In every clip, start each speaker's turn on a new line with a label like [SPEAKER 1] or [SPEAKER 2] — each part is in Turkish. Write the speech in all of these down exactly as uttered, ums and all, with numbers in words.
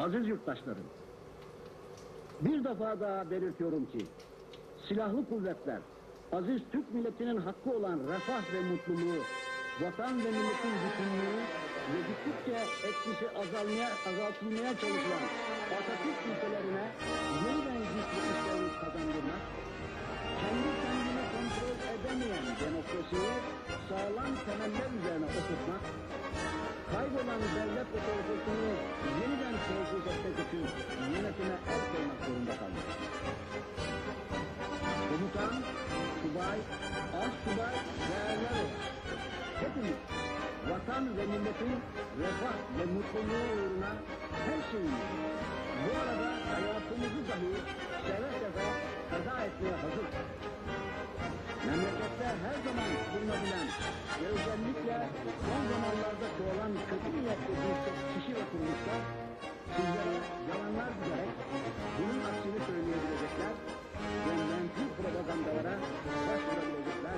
[SPEAKER 1] Aziz yurttaşlarım, bir defa daha belirtiyorum ki, silahlı kuvvetler, aziz Türk milletinin hakkı olan refah ve mutluluğu, vatan ve milletin bütünlüğü ve gittikçe etkisi azalmaya, azaltılmaya çalışılan Atatürk ülkelerine yeniden güçlü kazandırmak, kendi kendine kontrol edemeyen demokrasiyi sağlam temeller üzerine oturtmak, kaybolan devlet otoritesini yeniden tesis etmek için yönetime el koymak zorunda kalmak. Komutan, subay, az subay ve erler olarak hepimiz vatan ve milletin refah ve mutluluğu uğruna her şeyimiz, bu arada hayatımızı dahi seve seve feda etmeye hazır. Memlekette her zaman bulunabilen ve özellikle son zamanlarda çoğalan kötü niyetli birçok kişi ve kuruluşlar sizlere yalanlar diyerek bunun aksini söyleyebilecekler ve menfi propagandalara başvurabilecekler.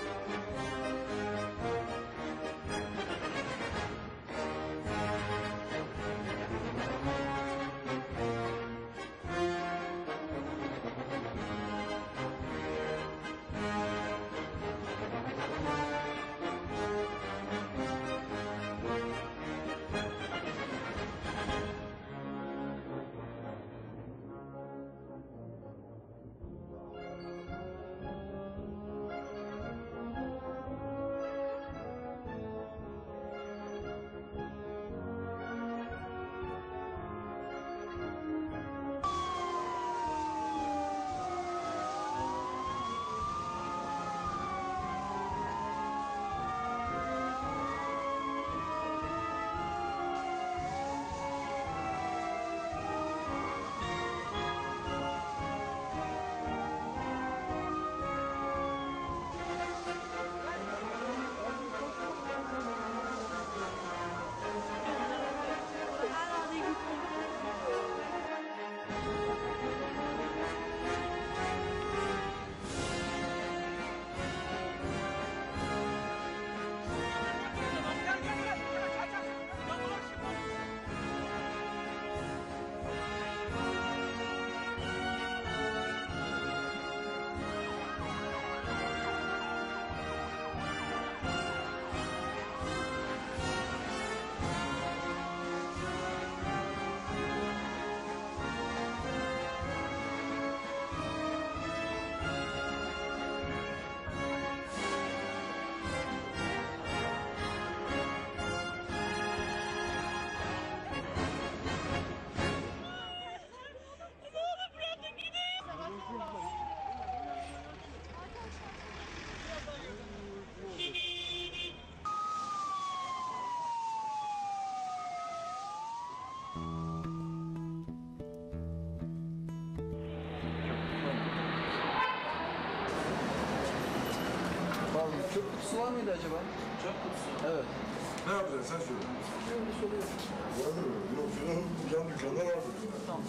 [SPEAKER 2] Çöp kutusu var mıydı acaba? Çöp kutusu? Evet.
[SPEAKER 3] Ne yapacaksın sen söyle.
[SPEAKER 2] Öyle soruyorum.
[SPEAKER 3] Vardır mı? Yok canım, yan dükkanda vardır.
[SPEAKER 2] Tamam.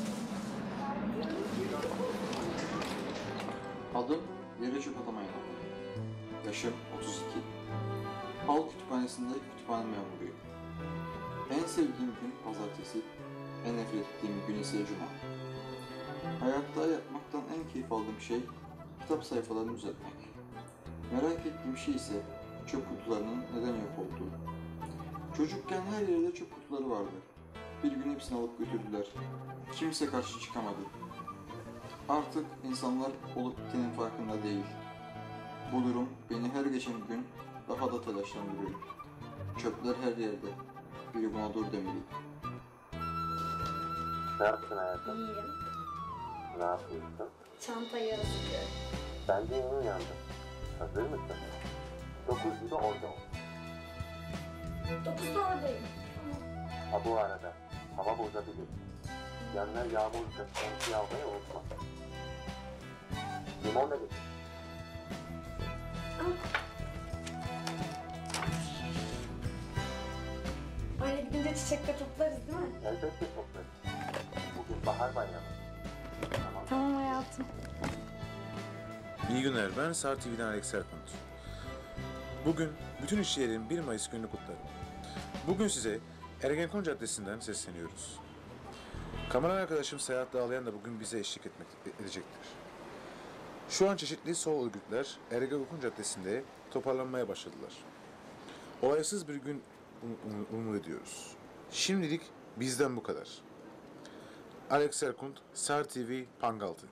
[SPEAKER 4] Adım Yere Çöp Atamayan. Yaşım otuz iki. Halk Kütüphanesi'nde kütüphane memuruyum. En sevdiğim gün pazartesi, en nefret ettiğim gün ise cuma. Hayatta yapmaktan en keyif aldığım şey kitap sayfalarını düzeltmek. Merak ettiğim şey ise çöp kutularının neden yok olduğu. Çocukken her yerde çöp kutuları vardı. Bir gün hepsini alıp götürdüler. Kimse karşı çıkamadı. Artık insanlar olup bittiğinin farkında değil. Bu durum beni her geçen gün daha da telaşlandırıyor. Çöpler her yerde. Biri buna dur demeli.
[SPEAKER 5] Ne yaptın hayatım?
[SPEAKER 6] İyiyim.
[SPEAKER 5] Ne yapıyorsun?
[SPEAKER 6] Çantayı hazırlıyorum.
[SPEAKER 5] Ben de yeni uyandım. Hazır mısın? Dokuz gibi orada ol.
[SPEAKER 6] Dokuzda oradayım.
[SPEAKER 5] Ha bu arada hava bozabilir. Yanına yağmur şemsiye almayı unutma. Limon da getir.
[SPEAKER 6] Öyle gidince çiçekle toplarız değil mi?
[SPEAKER 5] Elbette toplarız. Bugün bahar bayramı. Tamam.
[SPEAKER 6] Tamam hayatım.
[SPEAKER 7] İyi günler, ben Star T V'den Alex Erkont. Bugün bütün işçilerin bir Mayıs gününü kutlarım. Bugün size Ergenekon Caddesi'nden sesleniyoruz. Kameraman arkadaşım Seyahat Dağlayan da bugün bize eşlik etmek edecektir. Şu an çeşitli sol örgütler Ergenekon Caddesi'nde toparlanmaya başladılar. Olaysız bir gün um- umut ediyoruz. Şimdilik bizden bu kadar. Alex Erkunt, Sar T V, Pangaltı.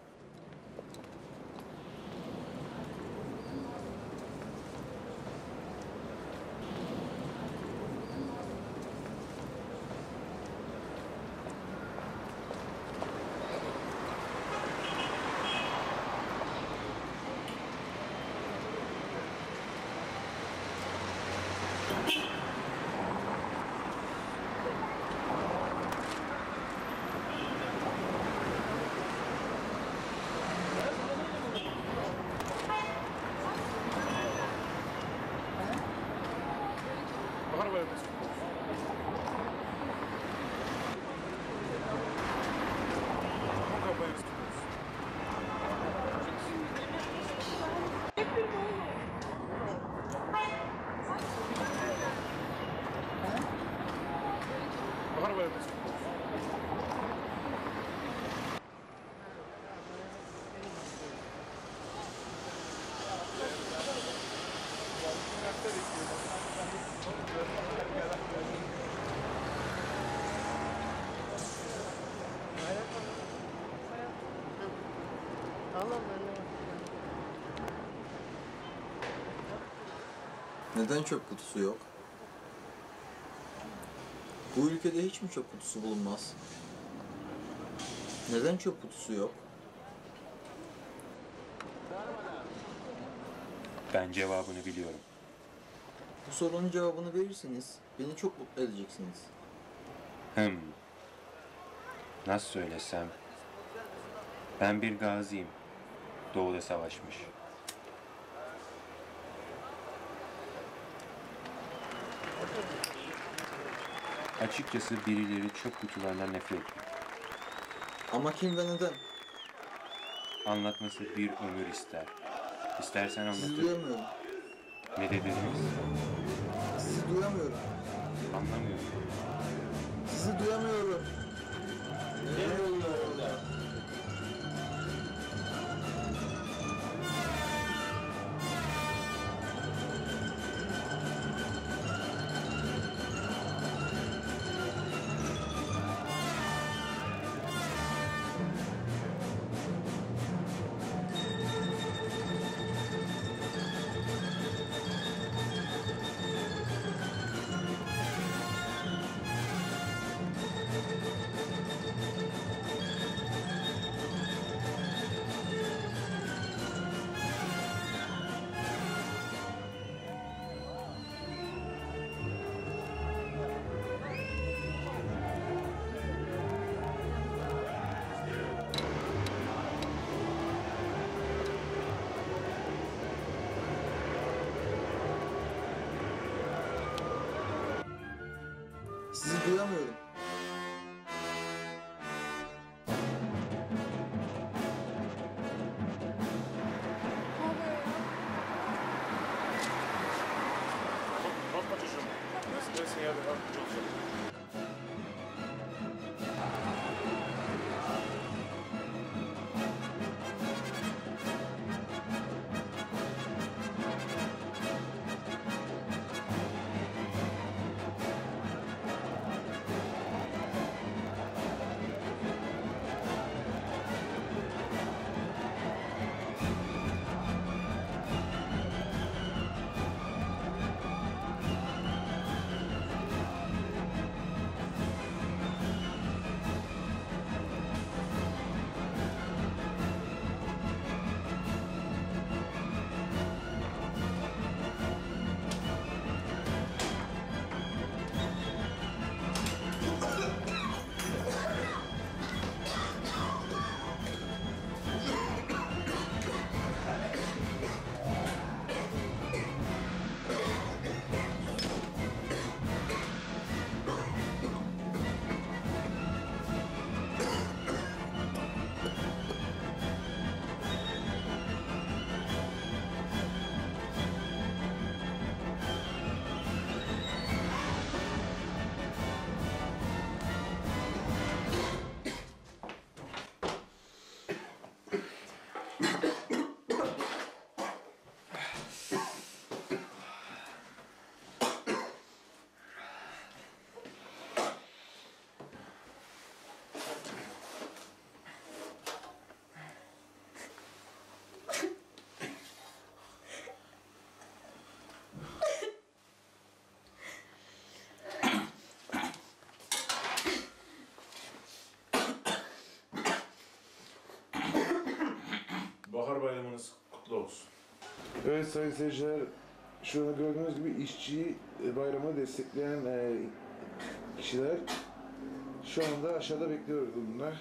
[SPEAKER 2] Neden çöp kutusu yok? Bu ülkede hiç mi çöp kutusu bulunmaz? Neden çöp kutusu yok?
[SPEAKER 8] Ben cevabını biliyorum.
[SPEAKER 2] Bu sorunun cevabını verirseniz beni çok mutlu edeceksiniz.
[SPEAKER 8] Hım. Nasıl söylesem? Ben bir gaziyim. Doğuda savaşmış. Açıkçası birileri çöp kutularından nefret ediyor.
[SPEAKER 2] Ama kim ve neden?
[SPEAKER 8] Anlatması bir ömür ister. İstersen
[SPEAKER 2] Sizi
[SPEAKER 8] anlatırım.
[SPEAKER 2] duyamıyorum.
[SPEAKER 8] Ne dediniz?
[SPEAKER 2] Sizi duyamıyorum.
[SPEAKER 8] Anlamıyorum.
[SPEAKER 2] Sizi duyamıyorum. Ne oluyor orada? Sizi duyamıyorum.
[SPEAKER 7] olsun. Evet sayın seyirciler, şu anda gördüğünüz gibi işçi bayramını destekleyen e, kişiler şu anda aşağıda bekliyor bunlar.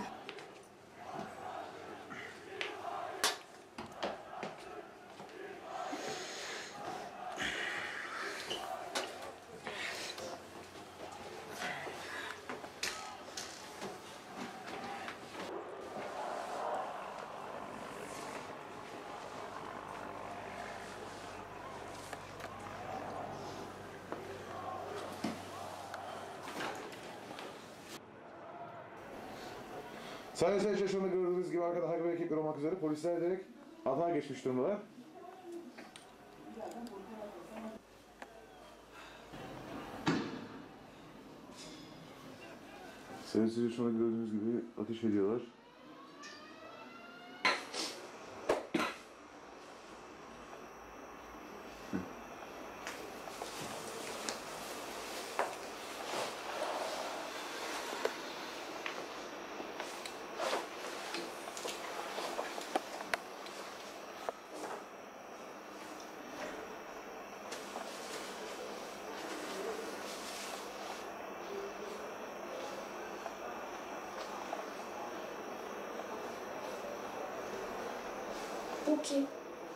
[SPEAKER 7] Sayın seyirciler, şu anda gördüğünüz gibi arkada hayvan ekipleri olmak üzere polisler direkt atağa geçmiş durumdalar. Sayın seyirciler, şu anda gördüğünüz gibi ateş ediyorlar.
[SPEAKER 6] Bu kim?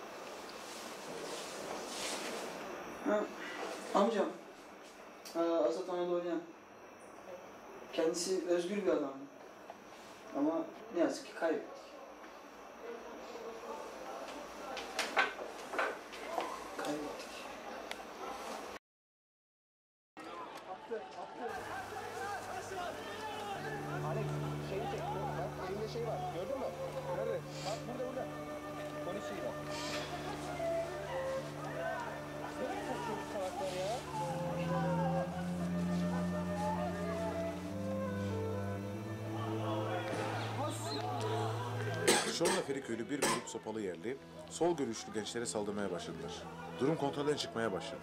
[SPEAKER 2] Ha, amcam. Ha, Azathane'de oynayan. Kendisi özgür bir adam. Ama ne yazık ki kaybettik. Kaybettik.
[SPEAKER 9] Alex, şeyi çek. Bak elinde şey var. Gördün mü? Nerede? Bak burada burada. Polis şeyi var. Ne çok çocuk salaklar ya?
[SPEAKER 7] Şu anda Feriköy'lü bir grup sopalı yerli, sol görüşlü gençlere saldırmaya başladılar. Durum kontrolden çıkmaya başladı.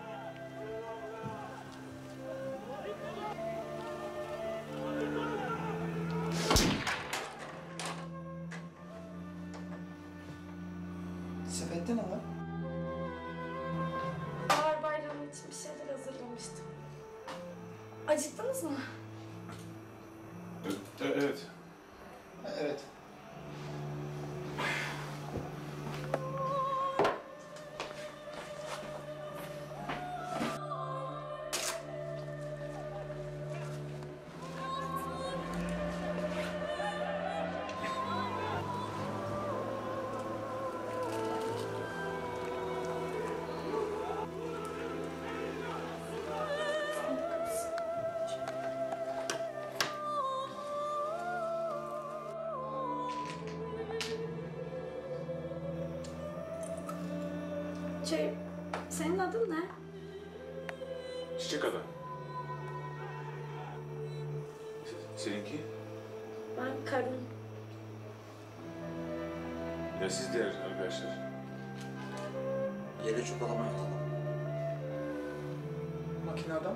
[SPEAKER 2] Sepette ne var?
[SPEAKER 6] Bahar bayramı için bir şeyler hazırlamıştım. Acıktınız mı?
[SPEAKER 7] Evet.
[SPEAKER 2] Evet.
[SPEAKER 6] Şey, senin adın ne?
[SPEAKER 7] Çiçek adam. Seninki?
[SPEAKER 6] Ben Karun.
[SPEAKER 7] Ya siz diğer arkadaşlar?
[SPEAKER 4] Yere çöp atamaya alalım.
[SPEAKER 2] Makine adam.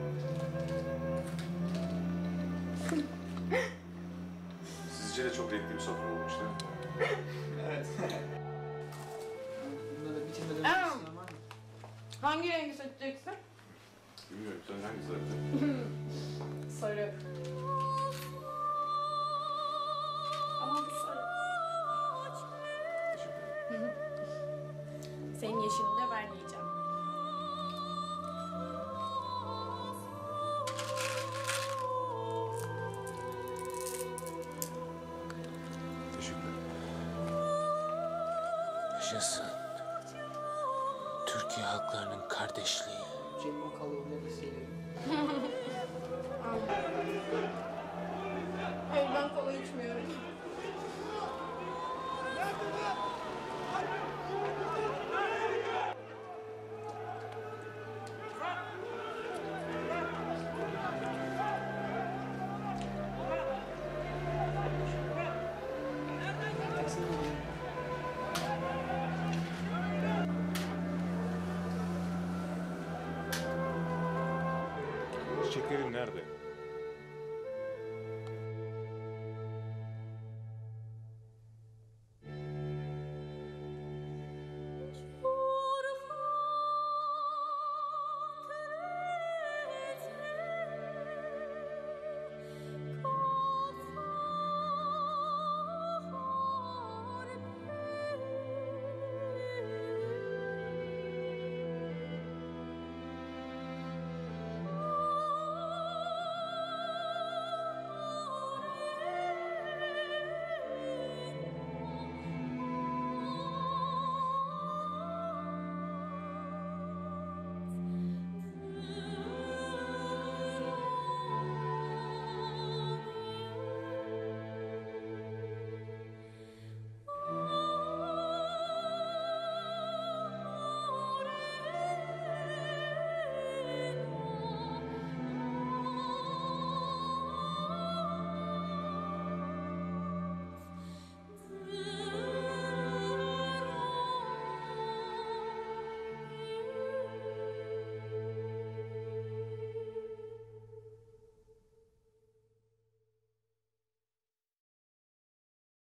[SPEAKER 7] Sizce de çok renkli bir sofra olmuş değil mi?
[SPEAKER 2] Evet. Bunda da bitirmeden
[SPEAKER 6] Aa!
[SPEAKER 2] önce sinema var mı?
[SPEAKER 6] Hangi rengi seçeceksin?
[SPEAKER 7] Bilmiyorum, sen hangisi zaten?
[SPEAKER 6] Sarı. Ama bu sarı.
[SPEAKER 7] Teşekkür ederim.
[SPEAKER 6] Senin yeşilini de ben yiyeceğim.
[SPEAKER 7] Teşekkür ederim.
[SPEAKER 10] Yaşasın Türkiye halklarının kardeşliği.
[SPEAKER 2] Cem Makallı'nı da seviyorum.
[SPEAKER 6] Hayır, ben kola içmiyorum.
[SPEAKER 7] Çiçeklerin nerede?